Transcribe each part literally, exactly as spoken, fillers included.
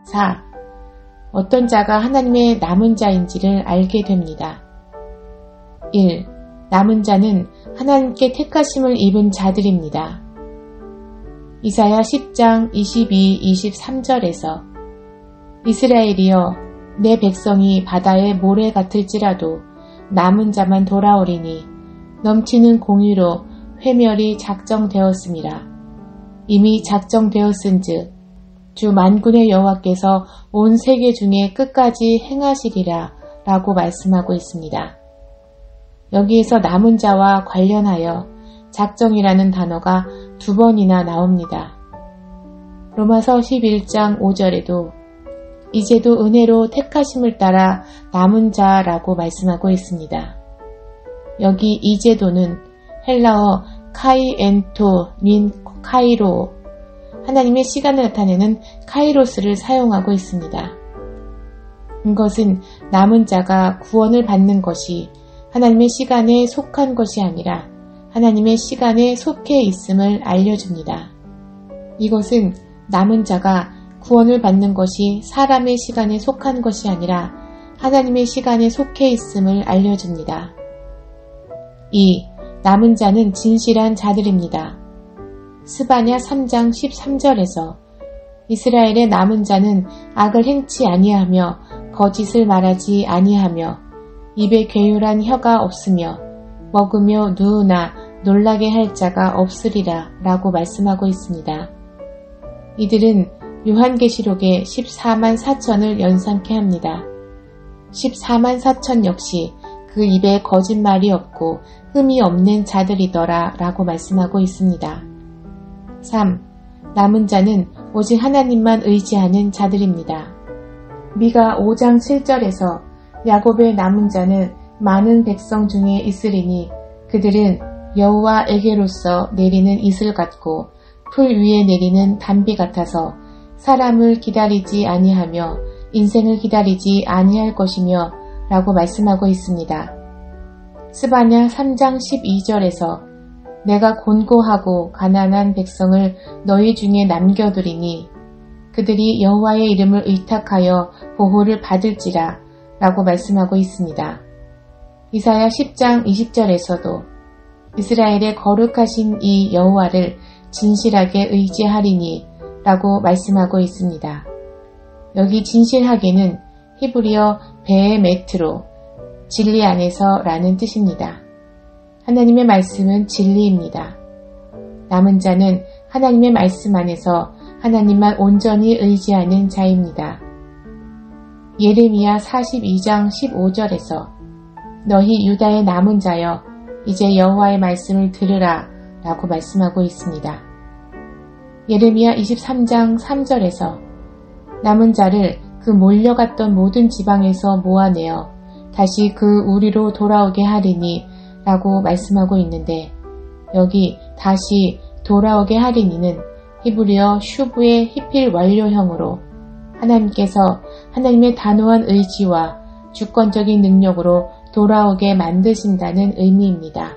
사. 어떤 자가 하나님의 남은 자인지를 알게 됩니다. 일. 남은 자는 하나님께 택하심을 입은 자들입니다. 이사야 십 장 이십이, 이십삼 절에서 이스라엘이여 내 백성이 바다의 모래 같을지라도 남은 자만 돌아오리니 넘치는 공의로 회멸이 작정되었음이라. 이미 작정되었은즉 주 만군의 여호와께서 온 세계 중에 끝까지 행하시리라 라고 말씀하고 있습니다. 여기에서 남은 자와 관련하여 작정이라는 단어가 두 번이나 나옵니다. 로마서 십일 장 오 절에도 이제도 은혜로 택하심을 따라 남은 자라고 말씀하고 있습니다. 여기 이제도는 헬라어 카이엔토 민 카이로 하나님의 시간을 나타내는 카이로스를 사용하고 있습니다. 이것은 남은 자가 구원을 받는 것이 하나님의 시간에 속한 것이 아니라 하나님의 시간에 속해 있음을 알려줍니다. 이것은 남은 자가 구원을 받는 것이 사람의 시간에 속한 것이 아니라 하나님의 시간에 속해 있음을 알려줍니다. 이. 남은 자는 진실한 자들입니다. 스바냐 삼 장 십삼 절에서 이스라엘의 남은 자는 악을 행치 아니하며 거짓을 말하지 아니하며 입에 괴율한 혀가 없으며 먹으며 누우나 놀라게 할 자가 없으리라 라고 말씀하고 있습니다. 이들은 요한계시록의 십사만 사천을 연상케 합니다. 십사만 사천 역시 그 입에 거짓말이 없고 흠이 없는 자들이더라 라고 말씀하고 있습니다. 삼. 남은 자는 오직 하나님만 의지하는 자들입니다. 미가 오 장 칠 절에서 야곱의 남은 자는 많은 백성 중에 있으리니 그들은 여호와에게로서 내리는 이슬 같고 풀 위에 내리는 단비 같아서 사람을 기다리지 아니하며 인생을 기다리지 아니할 것이며 라고 말씀하고 있습니다. 스바냐 삼 장 십이 절에서 내가 곤고하고 가난한 백성을 너희 중에 남겨두리니 그들이 여호와의 이름을 의탁하여 보호를 받을지라 라고 말씀하고 있습니다. 이사야 십 장 이십 절에서도 이스라엘의 거룩하신 이 여호와를 진실하게 의지하리니 라고 말씀하고 있습니다. 여기 진실하게는 히브리어 베에메트로 진리 안에서 라는 뜻입니다. 하나님의 말씀은 진리입니다. 남은 자는 하나님의 말씀 안에서 하나님만 온전히 의지하는 자입니다. 예레미야 사십이 장 십오 절에서 너희 유다의 남은 자여 이제 여호와의 말씀을 들으라 라고 말씀하고 있습니다. 예레미야 이십삼 장 삼 절에서 남은 자를 그 몰려갔던 모든 지방에서 모아내어 다시 그 우리로 돌아오게 하리니 라고 말씀하고 있는데 여기 다시 돌아오게 하리니는 히브리어 슈브의 히필 완료형으로 하나님께서 하나님의 단호한 의지와 주권적인 능력으로 돌아오게 만드신다는 의미입니다.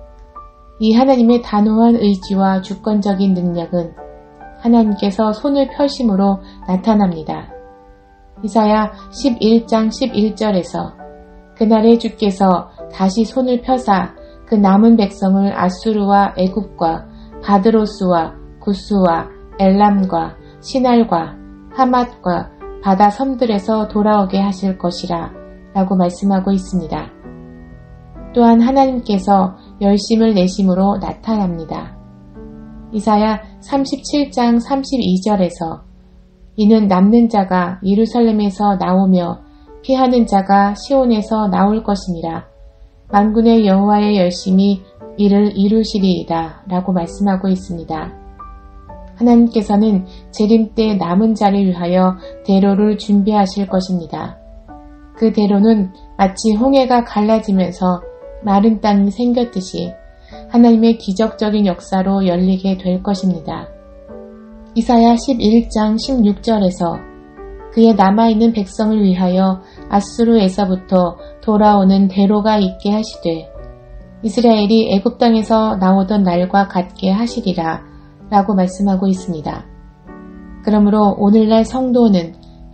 이 하나님의 단호한 의지와 주권적인 능력은 하나님께서 손을 펴심으로 나타납니다. 이사야 십일 장 십일 절에서 그날에 주께서 다시 손을 펴사 그 남은 백성을 아수르와 애굽과 바드로스와 구스와 엘람과 시날과 하맛과 바다 섬들에서 돌아오게 하실 것이라 라고 말씀하고 있습니다. 또한 하나님께서 열심을 내심으로 나타납니다. 이사야 삼십칠 장 삼십이 절에서 이는 남는 자가 예루살렘에서 나오며 피하는 자가 시온에서 나올 것이니라. 만군의 여호와의 열심이 이를 이루시리이다 라고 말씀하고 있습니다. 하나님께서는 재림 때 남은 자를 위하여 대로를 준비하실 것입니다. 그 대로는 마치 홍해가 갈라지면서 마른 땅이 생겼듯이 하나님의 기적적인 역사로 열리게 될 것입니다. 이사야 십일 장 십육 절에서 그의 남아있는 백성을 위하여 아수르에서부터 돌아오는 대로가 있게 하시되 이스라엘이 애굽 땅에서 나오던 날과 같게 하시리라 라고 말씀하고 있습니다. 그러므로 오늘날 성도는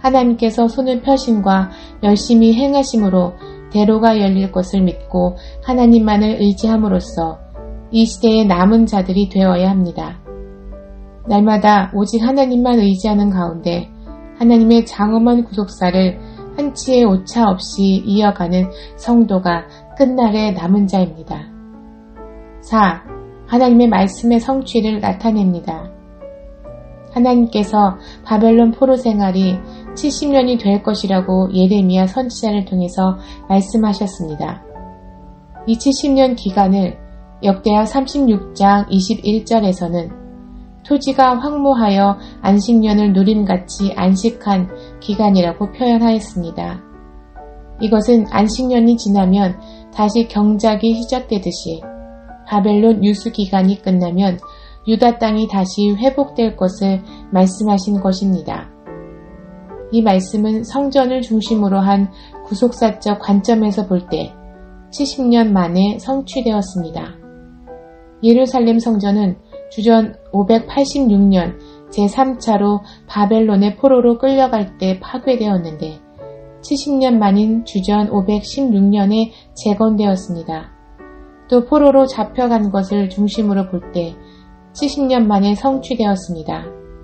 하나님께서 손을 펴심과 열심히 행하심으로 대로가 열릴 것을 믿고 하나님만을 의지함으로써 이 시대의 남은 자들이 되어야 합니다. 날마다 오직 하나님만 의지하는 가운데 하나님의 장엄한 구속사를 한치의 오차 없이 이어가는 성도가 끝날의 남은 자입니다. 사. 하나님의 말씀의 성취를 나타냅니다. 하나님께서 바벨론 포로 생활이 칠십 년이 될 것이라고 예레미야 선지자를 통해서 말씀하셨습니다. 이 칠십 년 기간을 역대하 삼십육 장 이십일 절에서는 토지가 황무하여 안식년을 누림같이 안식한 기간이라고 표현하였습니다. 이것은 안식년이 지나면 다시 경작이 시작되듯이 바벨론 유수 기간이 끝나면 유다 땅이 다시 회복될 것을 말씀하신 것입니다. 이 말씀은 성전을 중심으로 한 구속사적 관점에서 볼 때 칠십 년 만에 성취되었습니다. 예루살렘 성전은 주전 오백팔십육 년 제삼 차로 바벨론의 포로로 끌려갈 때 파괴되었는데 칠십 년 만인 주전 오백십육 년에 재건되었습니다. 또 포로로 잡혀간 것을 중심으로 볼 때 칠십 년 만에 성취되었습니다.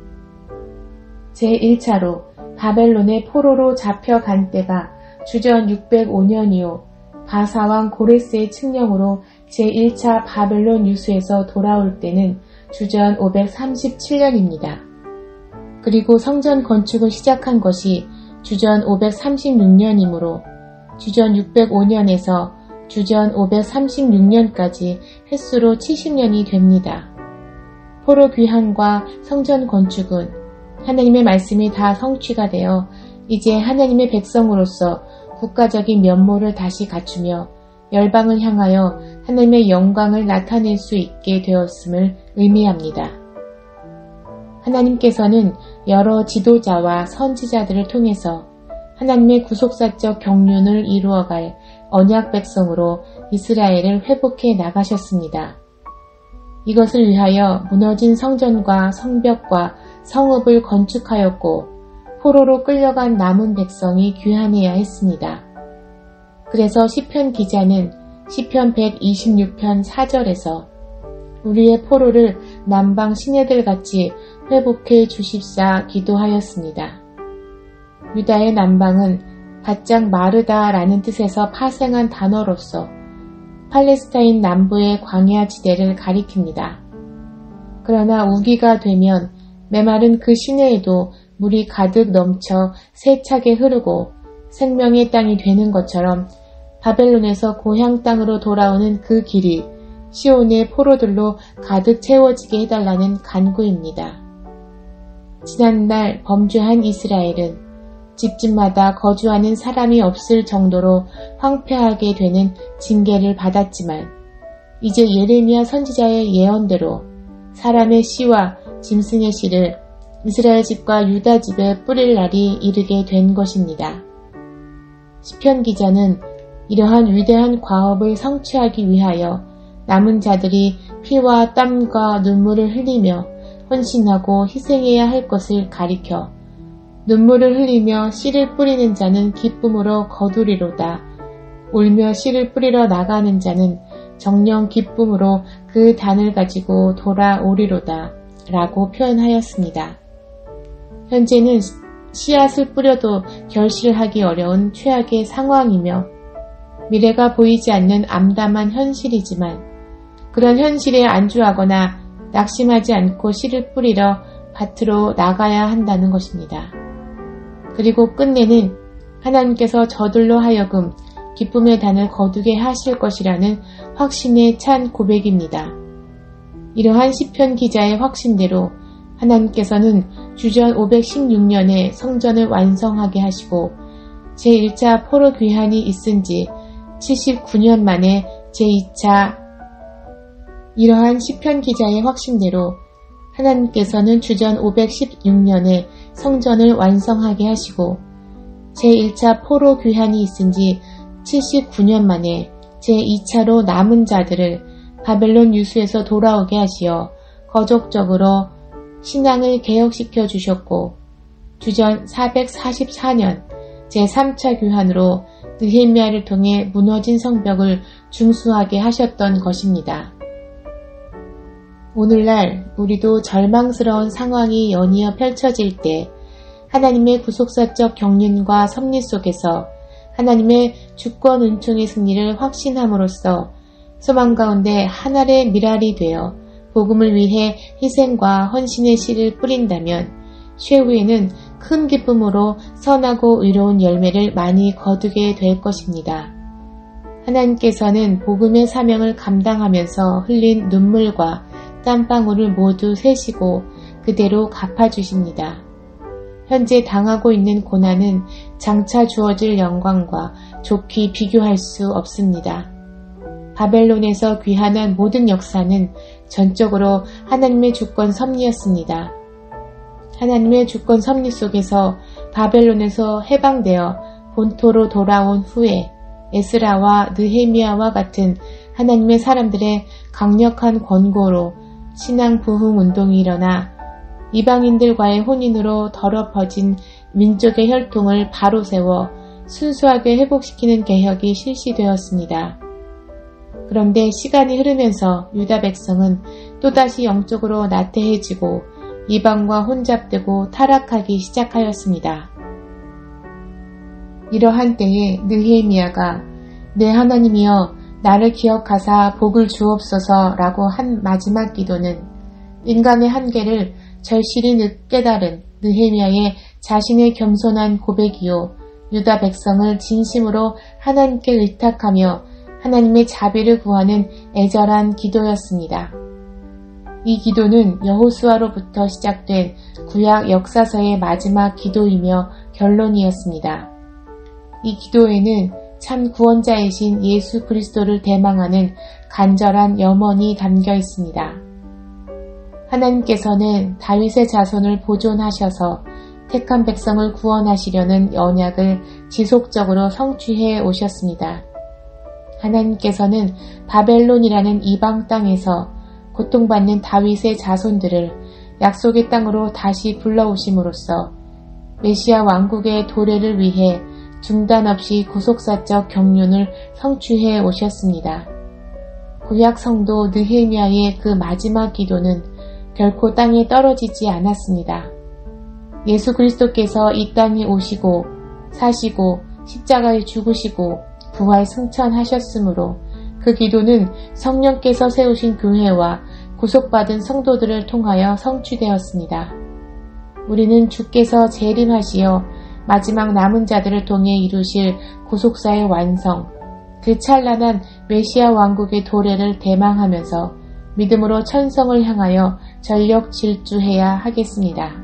제일 차로 바벨론의 포로로 잡혀간 때가 주전 육백오 년이요 바사왕 고레스의 칙령으로 제일 차 바벨론 유수에서 돌아올 때는 주전 오백삼십칠 년입니다. 그리고 성전 건축을 시작한 것이 주전 오백삼십육 년이므로 주전 육백오 년에서 주전 오백삼십육 년까지 횟수로 칠십 년이 됩니다. 포로 귀환과 성전 건축은 하나님의 말씀이 다 성취가 되어 이제 하나님의 백성으로서 국가적인 면모를 다시 갖추며 열방을 향하여 하나님의 영광을 나타낼 수 있게 되었음을 의미합니다. 하나님께서는 여러 지도자와 선지자들을 통해서 하나님의 구속사적 경륜을 이루어갈 언약 백성으로 이스라엘을 회복해 나가셨습니다. 이것을 위하여 무너진 성전과 성벽과 성읍을 건축하였고 포로로 끌려간 남은 백성이 귀환해야 했습니다. 그래서 시편 기자는 시편 백이십육 편 사 절에서 우리의 포로를 남방 시내들같이 회복해 주십사 기도하였습니다. 유다의 남방은 바짝 마르다라는 뜻에서 파생한 단어로서 팔레스타인 남부의 광야 지대를 가리킵니다. 그러나 우기가 되면 메마른 그 시내에도 물이 가득 넘쳐 세차게 흐르고 생명의 땅이 되는 것처럼 바벨론에서 고향 땅으로 돌아오는 그 길이 시온의 포로들로 가득 채워지게 해달라는 간구입니다. 지난날 범죄한 이스라엘은 집집마다 거주하는 사람이 없을 정도로 황폐하게 되는 징계를 받았지만 이제 예레미야 선지자의 예언대로 사람의 씨와 짐승의 씨를 이스라엘 집과 유다 집에 뿌릴 날이 이르게 된 것입니다. 시편 기자는 이러한 위대한 과업을 성취하기 위하여 남은 자들이 피와 땀과 눈물을 흘리며 헌신하고 희생해야 할 것을 가리켜 눈물을 흘리며 씨를 뿌리는 자는 기쁨으로 거두리로다. 울며 씨를 뿌리러 나가는 자는 정녕 기쁨으로 그 단을 가지고 돌아오리로다. 라고 표현하였습니다. 현재는 씨앗을 뿌려도 결실하기 어려운 최악의 상황이며 미래가 보이지 않는 암담한 현실이지만 그런 현실에 안주하거나 낙심하지 않고 씨를 뿌리러 밭으로 나가야 한다는 것입니다. 그리고 끝내는 하나님께서 저들로 하여금 기쁨의 단을 거두게 하실 것이라는 확신에 찬 고백입니다. 이러한 시편 기자의 확신대로 하나님께서는 주전 오백십육 년에 성전을 완성하게 하시고 제일 차 포로 귀환이 있은 지 칠십구 년 만에 제이 차 이러한 시편 기자의 확신대로 하나님께서는 주전 오백십육 년에 성전을 완성하게 하시고 제일 차 포로 귀환이 있은 지 칠십구 년 만에 제이 차로 남은 자들을 바벨론 유수에서 돌아오게 하시어 거족적으로 신앙을 개혁시켜 주셨고 주전 사백사십사 년 제삼 차 교환으로 느헤미야를 통해 무너진 성벽을 중수하게 하셨던 것입니다. 오늘날 우리도 절망스러운 상황이 연이어 펼쳐질 때 하나님의 구속사적 경륜과 섭리 속에서 하나님의 주권 은총의 승리를 확신함으로써 소망 가운데 하늘의 미랄이 되어 복음을 위해 희생과 헌신의 씨를 뿌린다면 쇠후에는 큰 기쁨으로 선하고 의로운 열매를 많이 거두게 될 것입니다. 하나님께서는 복음의 사명을 감당하면서 흘린 눈물과 땀방울을 모두 세시고 그대로 갚아주십니다. 현재 당하고 있는 고난은 장차 주어질 영광과 좋게 비교할 수 없습니다. 바벨론에서 귀환한 모든 역사는 전적으로 하나님의 주권 섭리였습니다. 하나님의 주권 섭리 속에서 바벨론에서 해방되어 본토로 돌아온 후에 에스라와 느헤미야와 같은 하나님의 사람들의 강력한 권고로 신앙 부흥 운동이 일어나 이방인들과의 혼인으로 더럽어진 민족의 혈통을 바로 세워 순수하게 회복시키는 개혁이 실시되었습니다. 그런데 시간이 흐르면서 유다 백성은 또다시 영적으로 나태해지고 이방과 혼잡되고 타락하기 시작하였습니다. 이러한 때에 느헤미야가 내 하나님이여 나를 기억하사 복을 주옵소서 라고 한 마지막 기도는 인간의 한계를 절실히 깨달은 느헤미야의 자신의 겸손한 고백이요 유다 백성을 진심으로 하나님께 의탁하며 하나님의 자비를 구하는 애절한 기도였습니다. 이 기도는 여호수아로부터 시작된 구약 역사서의 마지막 기도이며 결론이었습니다. 이 기도에는 참 구원자이신 예수 그리스도를 대망하는 간절한 염원이 담겨 있습니다. 하나님께서는 다윗의 자손을 보존하셔서 택한 백성을 구원하시려는 언약을 지속적으로 성취해 오셨습니다. 하나님께서는 바벨론이라는 이방 땅에서 고통받는 다윗의 자손들을 약속의 땅으로 다시 불러오심으로써 메시아 왕국의 도래를 위해 중단 없이 구속사적 경륜을 성취해 오셨습니다. 구약 성도 느헤미야의 그 마지막 기도는 결코 땅에 떨어지지 않았습니다. 예수 그리스도께서 이 땅에 오시고 사시고 십자가에 죽으시고 부활 승천하셨으므로 그 기도는 성령께서 세우신 교회와 구속받은 성도들을 통하여 성취되었습니다. 우리는 주께서 재림하시어 마지막 남은 자들을 통해 이루실 구속사의 완성, 그 찬란한 메시아 왕국의 도래를 대망하면서 믿음으로 천성을 향하여 전력 질주해야 하겠습니다.